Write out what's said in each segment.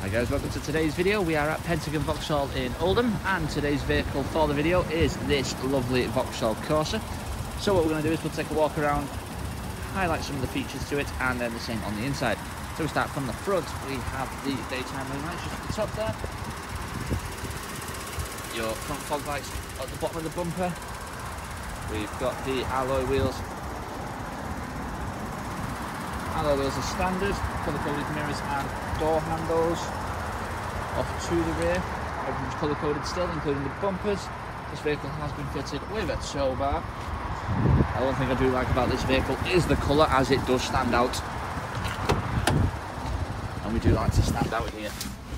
Hi guys, welcome to today's video. We are at Pentagon Vauxhall in Oldham, and today's vehicle for the video is this lovely Vauxhall Corsa. So what we're going to do is we'll take a walk around, highlight some of the features to it, and then the same on the inside. So we start from the front. We have the daytime running lights just at the top there, your front fog lights at the bottom of the bumper. We've got the alloy wheels. Alloy wheels are standard, colour-coded mirrors and door handles. Off to the rear, everything's colour-coded still, including the bumpers. This vehicle has been fitted with a tow bar. The one thing I do like about this vehicle is the colour, as it does stand out. And we do like to stand out here.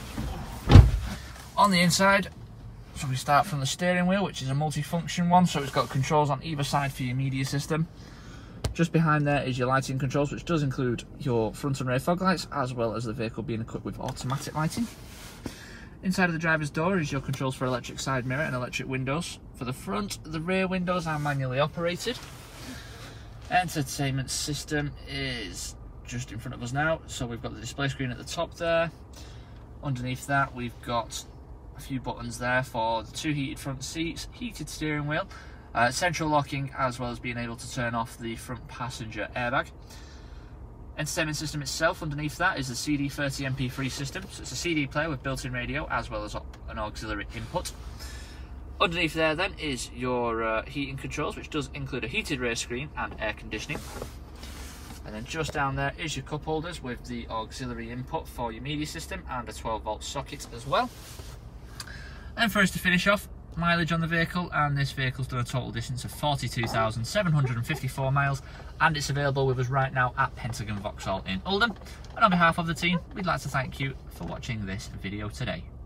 On the inside, so we start from the steering wheel, which is a multi-function one, so it's got controls on either side for your media system. Just behind there is your lighting controls, which does include your front and rear fog lights, as well as the vehicle being equipped with automatic lighting. Inside of the driver's door is your controls for electric side mirror and electric windows. For the front, the rear windows are manually operated. Entertainment system is just in front of us now, so we've got the display screen at the top there. Underneath that, we've got a few buttons there for the 2 heated front seats, heated steering wheel, central locking, as well as being able to turn off the front passenger airbag. Entertainment system itself, underneath that is the CD30 MP3 system, so it's a CD player with built-in radio as well as an auxiliary input. Underneath there then is your heating controls, which does include a heated rear screen and air conditioning. And then just down there is your cup holders with the auxiliary input for your media system and a 12-volt socket as well. And for us to finish off, mileage on the vehicle, and this vehicle's done a total distance of 42,754 miles, and it's available with us right now at Pentagon Vauxhall in Oldham. And on behalf of the team, we'd like to thank you for watching this video today.